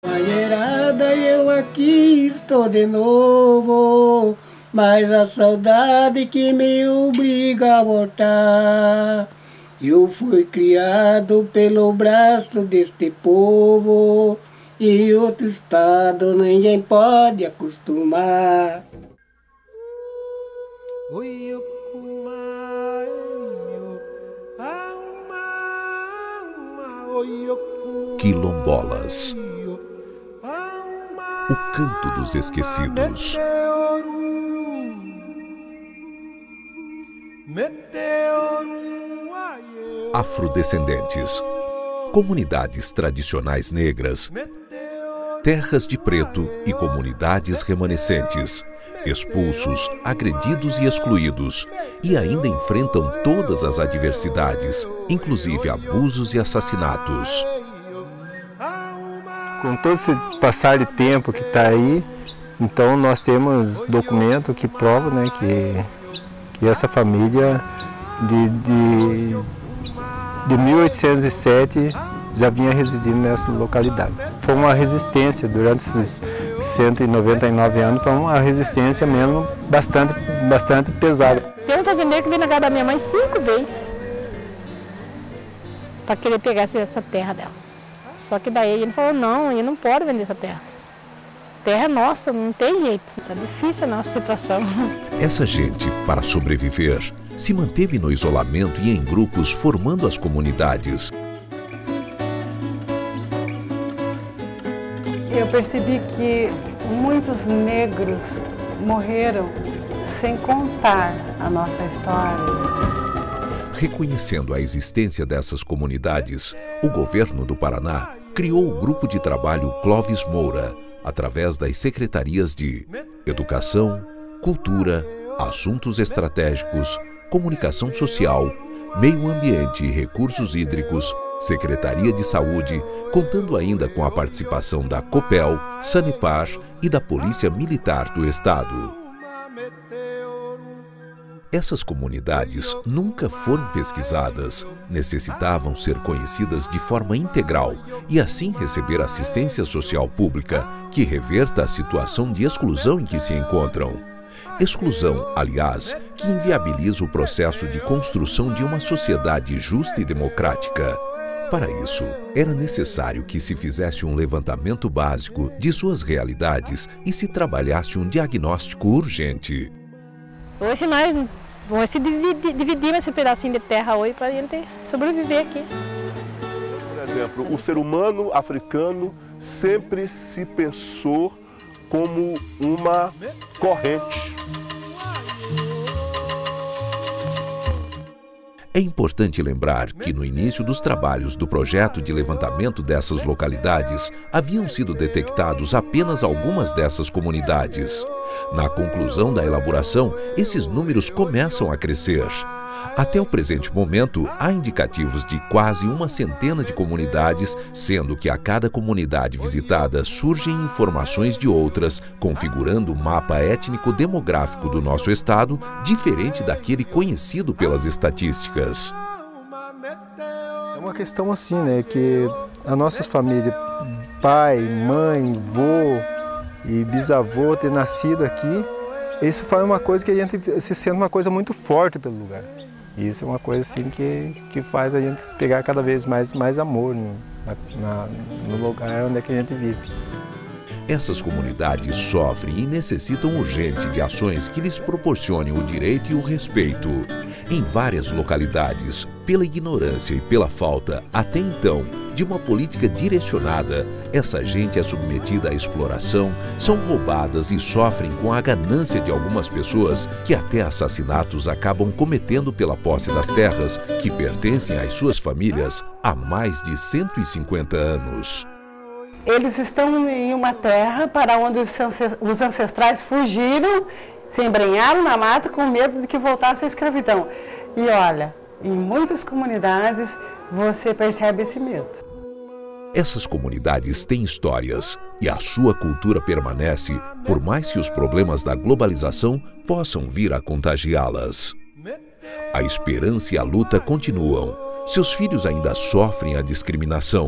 Maneirada, eu aqui estou de novo, mas a saudade que me obriga a voltar. Eu fui criado pelo braço deste povo, e outro estado ninguém pode acostumar. Quilombolas, o canto dos esquecidos. Afrodescendentes, comunidades tradicionais negras, terras de preto e comunidades remanescentes, expulsos, agredidos e excluídos, e ainda enfrentam todas as adversidades, inclusive abusos e assassinatos. Com todo esse passar de tempo que está aí, então nós temos documento que prova, né, que essa família de 1807 já vinha residindo nessa localidade. Foi uma resistência durante esses 199 anos, foi uma resistência mesmo bastante pesada. Tem um fazendeiro que veio na casa da minha mãe 5 vezes para querer pegar essa terra dela. Só que daí ele falou, não, eu não posso vender essa terra. Terra é nossa, não tem jeito. Tá difícil a nossa situação. Essa gente, para sobreviver, se manteve no isolamento e em grupos formando as comunidades. Eu percebi que muitos negros morreram sem contar a nossa história. Reconhecendo a existência dessas comunidades, o governo do Paraná criou o Grupo de Trabalho Clóvis Moura, através das secretarias de Educação, Cultura, Assuntos Estratégicos, Comunicação Social, Meio Ambiente e Recursos Hídricos, Secretaria de Saúde, contando ainda com a participação da Copel, Sanepar e da Polícia Militar do Estado. Essas comunidades nunca foram pesquisadas, necessitavam ser conhecidas de forma integral e assim receber assistência social pública que reverta a situação de exclusão em que se encontram. Exclusão, aliás, que inviabiliza o processo de construção de uma sociedade justa e democrática. Para isso, era necessário que se fizesse um levantamento básico de suas realidades e se trabalhasse um diagnóstico urgente. Hoje nós vamos dividir esse pedacinho de terra hoje para a gente sobreviver aqui. Por exemplo, o ser humano africano sempre se pensou como uma corrente. É importante lembrar que no início dos trabalhos do projeto de levantamento dessas localidades, haviam sido detectados apenas algumas dessas comunidades. Na conclusão da elaboração, esses números começam a crescer. Até o presente momento, há indicativos de quase uma centena de comunidades, sendo que a cada comunidade visitada surgem informações de outras, configurando o mapa étnico-demográfico do nosso estado, diferente daquele conhecido pelas estatísticas. É uma questão assim, né, que a nossa família, pai, mãe, vô e bisavô ter nascido aqui, isso faz uma coisa que a gente se sente uma coisa muito forte pelo lugar. E isso é uma coisa assim que faz a gente pegar cada vez mais amor no lugar onde é que a gente vive. Essas comunidades sofrem e necessitam urgente de ações que lhes proporcionem o direito e o respeito. Em várias localidades, pela ignorância e pela falta, até então, de uma política direcionada, essa gente é submetida à exploração, são roubadas e sofrem com a ganância de algumas pessoas que até assassinatos acabam cometendo pela posse das terras que pertencem às suas famílias há mais de 150 anos. Eles estão em uma terra para onde os ancestrais fugiram, se embrenharam na mata com medo de que voltasse a escravidão. E olha, em muitas comunidades você percebe esse medo. Essas comunidades têm histórias e a sua cultura permanece, por mais que os problemas da globalização possam vir a contagiá-las. A esperança e a luta continuam. Seus filhos ainda sofrem a discriminação.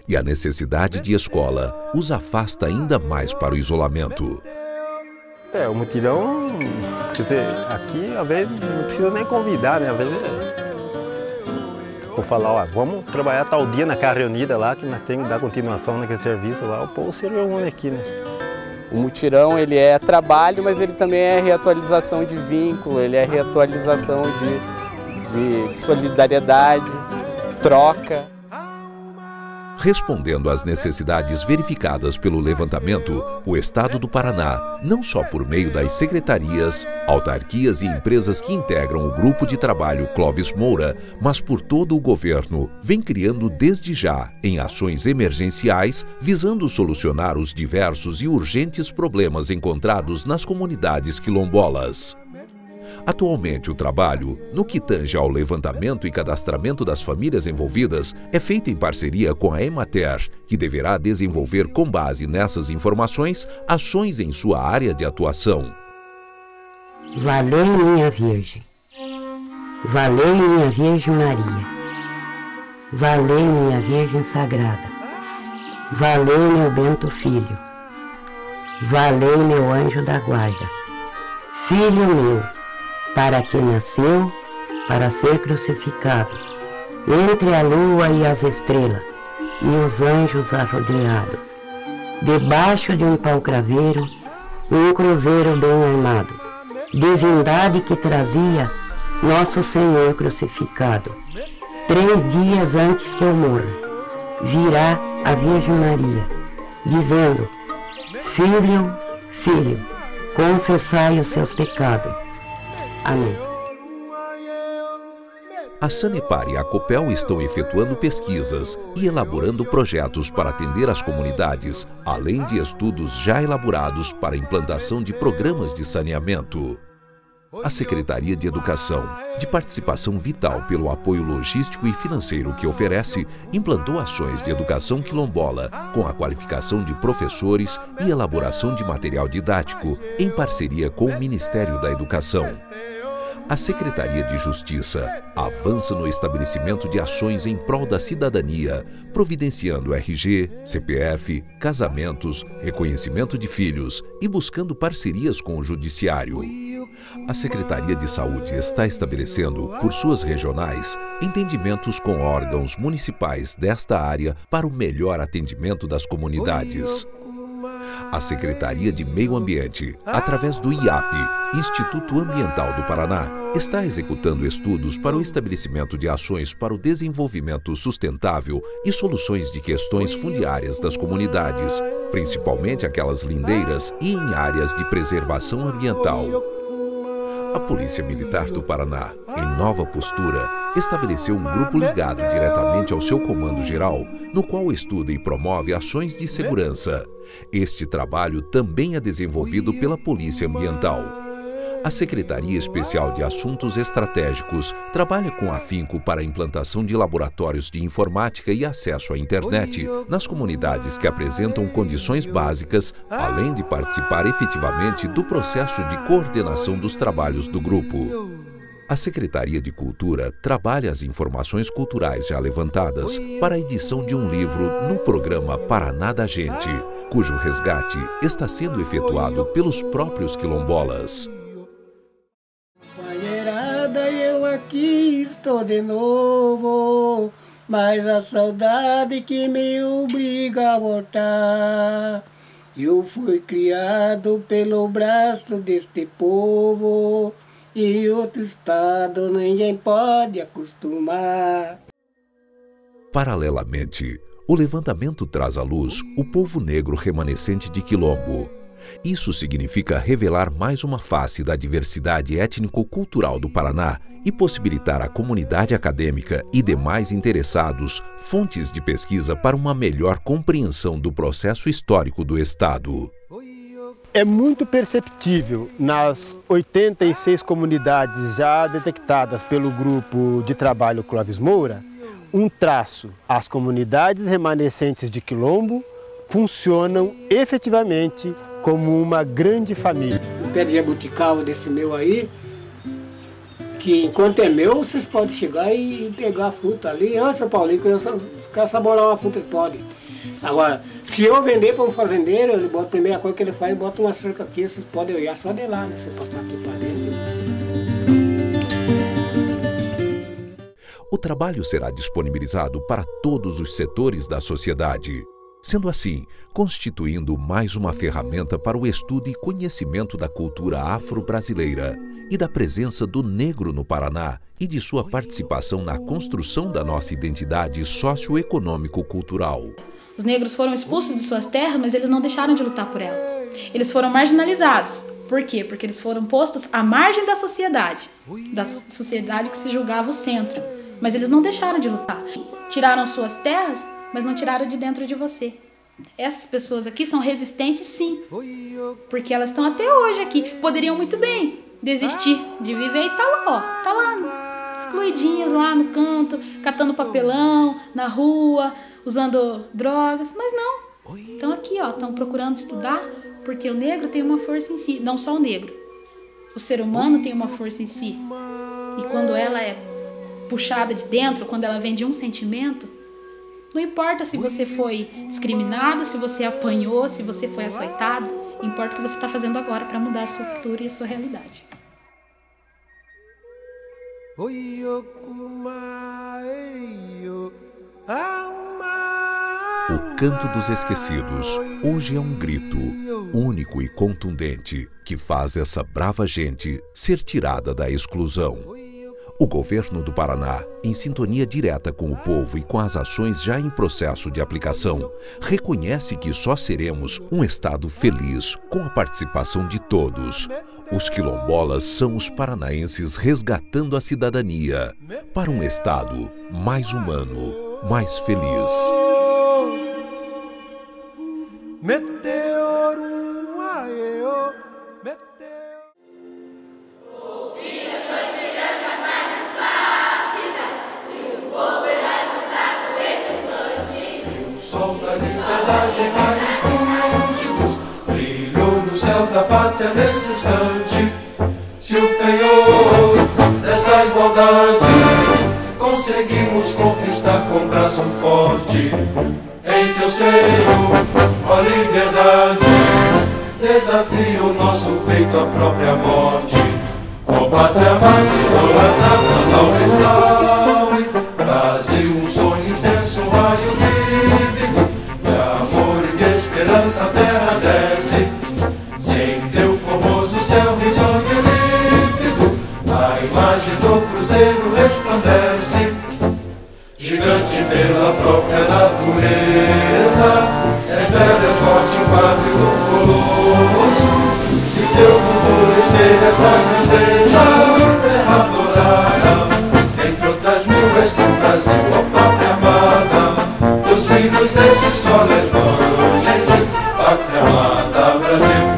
e a necessidade de escola os afasta ainda mais para o isolamento. O mutirão, quer dizer, aqui às vezes não precisa nem convidar, né? Às vezes vou falar, ó, vamos trabalhar tal dia naquela reunida lá, que nós temos que dar continuação naquele serviço lá, o povo se reúne aqui, né? O mutirão, ele é trabalho, mas ele também é reatualização de vínculo, ele é reatualização de solidariedade, troca. Respondendo às necessidades verificadas pelo levantamento, o Estado do Paraná, não só por meio das secretarias, autarquias e empresas que integram o Grupo de Trabalho Clóvis Moura, mas por todo o governo, vem criando desde já em ações emergenciais, visando solucionar os diversos e urgentes problemas encontrados nas comunidades quilombolas. Atualmente, o trabalho, no que tange ao levantamento e cadastramento das famílias envolvidas, é feito em parceria com a Emater, que deverá desenvolver, com base nessas informações, ações em sua área de atuação. Valei, minha Virgem. Valei, minha Virgem Maria. Valei, minha Virgem Sagrada. Valei, meu Bento Filho. Valei, meu anjo da guarda. Filho meu, para que nasceu, para ser crucificado, entre a lua e as estrelas, e os anjos arrodeados, debaixo de um pau-craveiro, um cruzeiro bem armado, divindade que trazia nosso Senhor crucificado. 3 dias antes que eu morra, virá a Virgem Maria, dizendo, filho, filho, confessai os seus pecados. Amém. A Sanepar e a Copel estão efetuando pesquisas e elaborando projetos para atender as comunidades, além de estudos já elaborados para a implantação de programas de saneamento. A Secretaria de Educação, de participação vital pelo apoio logístico e financeiro que oferece, implantou ações de educação quilombola com a qualificação de professores e elaboração de material didático em parceria com o Ministério da Educação. A Secretaria de Justiça avança no estabelecimento de ações em prol da cidadania, providenciando RG, CPF, casamentos, reconhecimento de filhos e buscando parcerias com o Judiciário. A Secretaria de Saúde está estabelecendo, por suas regionais, entendimentos com órgãos municipais desta área para o melhor atendimento das comunidades. A Secretaria de Meio Ambiente, através do IAP, Instituto Ambiental do Paraná, está executando estudos para o estabelecimento de ações para o desenvolvimento sustentável e soluções de questões fundiárias das comunidades, principalmente aquelas lindeiras e em áreas de preservação ambiental. A Polícia Militar do Paraná, em nova postura, estabeleceu um grupo ligado diretamente ao seu comando geral, no qual estuda e promove ações de segurança. Este trabalho também é desenvolvido pela Polícia Ambiental. A Secretaria Especial de Assuntos Estratégicos trabalha com afinco para a implantação de laboratórios de informática e acesso à internet nas comunidades que apresentam condições básicas, além de participar efetivamente do processo de coordenação dos trabalhos do grupo. A Secretaria de Cultura trabalha as informações culturais já levantadas para a edição de um livro no programa Paraná da Gente, cujo resgate está sendo efetuado pelos próprios quilombolas. Eu aqui estou de novo, mas a saudade que me obriga a voltar. Eu fui criado pelo braço deste povo, e outro estado ninguém pode acostumar. Paralelamente, o levantamento traz à luz o povo negro remanescente de Quilombo. Isso significa revelar mais uma face da diversidade étnico-cultural do Paraná e possibilitar à comunidade acadêmica e demais interessados fontes de pesquisa para uma melhor compreensão do processo histórico do Estado. É muito perceptível nas 86 comunidades já detectadas pelo Grupo de Trabalho Clóvis Moura um traço. As comunidades remanescentes de Quilombo funcionam efetivamente como uma grande família. O pé de jabuticaba desse meu aí, que enquanto é meu, vocês podem chegar e pegar a fruta ali. Seu Paulinho, que eu quero saborar uma fruta, pode. Agora, se eu vender para um fazendeiro, ele bota, a primeira coisa que ele faz, ele bota uma cerca aqui, você pode olhar só de lá, né? Você passar aqui para dentro. O trabalho será disponibilizado para todos os setores da sociedade, sendo assim, constituindo mais uma ferramenta para o estudo e conhecimento da cultura afro-brasileira e da presença do negro no Paraná e de sua participação na construção da nossa identidade socioeconômico-cultural. Os negros foram expulsos de suas terras, mas eles não deixaram de lutar por ela. Eles foram marginalizados. Por quê? Porque eles foram postos à margem da sociedade que se julgava o centro. Mas eles não deixaram de lutar. Tiraram suas terras, mas não tiraram de dentro de você. Essas pessoas aqui são resistentes, sim. Porque elas estão até hoje aqui. Poderiam muito bem desistir de viver e tá lá, ó. Tá lá, excluidinhas lá no canto, catando papelão, na rua, usando drogas. Mas não. Estão aqui, ó. Estão procurando estudar, porque o negro tem uma força em si. Não só o negro. O ser humano tem uma força em si. E quando ela é puxada de dentro, quando ela vem de um sentimento, não importa se você foi discriminado, se você apanhou, se você foi açoitado, importa o que você está fazendo agora para mudar a sua futuro e a sua realidade. O Canto dos Esquecidos hoje é um grito único e contundente que faz essa brava gente ser tirada da exclusão. O governo do Paraná, em sintonia direta com o povo e com as ações já em processo de aplicação, reconhece que só seremos um estado feliz com a participação de todos. Os quilombolas são os paranaenses resgatando a cidadania para um estado mais humano, mais feliz. Da pátria nesse instante, se o penhor dessa igualdade conseguimos conquistar com braço forte, em teu seio, ó liberdade, desafia o nosso peito à própria morte. Ó pátria amada, idolatrada, salve, salve, Brasil, um sonho intenso, um raio vívido, de amor e de esperança a terra desce. Em teu formoso céu risonho e límpido, a imagem do cruzeiro resplandece. Gigante pela própria natureza, és bela, és forte, impávido do colosso, e teu futuro espelha essa grandeza. Terra dourada, entre outras mil, és tu, Brasil, ó pátria amada, dos filhos desse sol és mãe, gente, pátria amada, Brasil.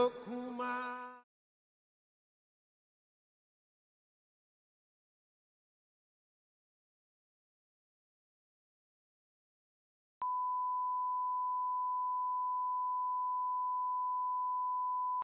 louco